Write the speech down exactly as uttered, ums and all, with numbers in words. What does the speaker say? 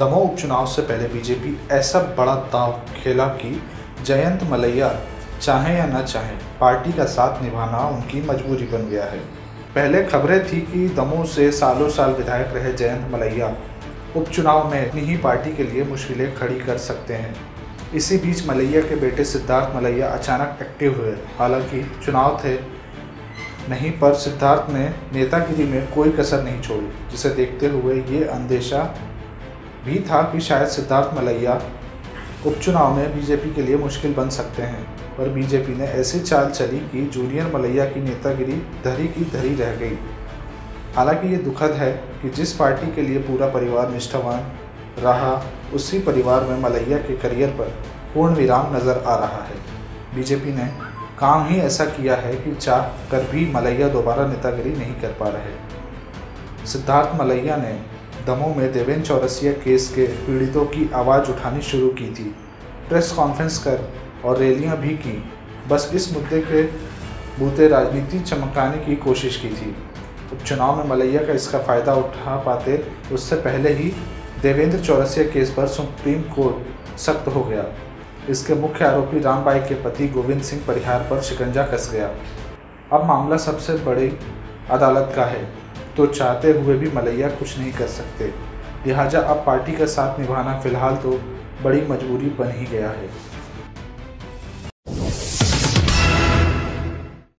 दमोह उपचुनाव से पहले बीजेपी ऐसा बड़ा दांव खेला कि जयंत मलैया चाहें या न चाहें पार्टी का साथ निभाना उनकी मजबूरी बन गया है। पहले खबरें थी कि दमोह से सालों साल विधायक रहे जयंत मलैया उपचुनाव में अपनी ही पार्टी के लिए मुश्किलें खड़ी कर सकते हैं। इसी बीच मलैया के बेटे सिद्धार्थ मलैया अचानक एक्टिव हुए। हालांकि चुनाव थे नहीं, पर सिद्धार्थ ने नेतागिरी में कोई कसर नहीं छोड़ी, जिसे देखते हुए ये अंदेशा भी था कि शायद सिद्धार्थ मलैया उपचुनाव में बीजेपी के लिए मुश्किल बन सकते हैं। पर बीजेपी ने ऐसी चाल चली कि जूनियर मलैया की नेतागिरी धरी की धरी रह गई। हालांकि ये दुखद है कि जिस पार्टी के लिए पूरा परिवार निष्ठावान रहा, उसी परिवार में मलैया के करियर पर पूर्ण विराम नज़र आ रहा है। बीजेपी ने काम ही ऐसा किया है कि चाह कर भी मलैया दोबारा नेतागिरी नहीं कर पा रहे। सिद्धार्थ मलैया ने दमोह में देवेंद्र चौरसिया केस के पीड़ितों की आवाज़ उठानी शुरू की थी, प्रेस कॉन्फ्रेंस कर और रैलियां भी की। बस इस मुद्दे के बूते राजनीति चमकाने की कोशिश की थी। उपचुनाव में मलैया का इसका फ़ायदा उठा पाते उससे पहले ही देवेंद्र चौरसिया केस पर सुप्रीम कोर्ट सख्त हो गया। इसके मुख्य आरोपी रामबाई के पति गोविंद सिंह परिहार पर शिकंजा कस गया। अब मामला सबसे बड़ी अदालत का है, तो चाहते हुए भी मलैया कुछ नहीं कर सकते। लिहाजा अब पार्टी का साथ निभाना फिलहाल तो बड़ी मजबूरी बन ही गया है।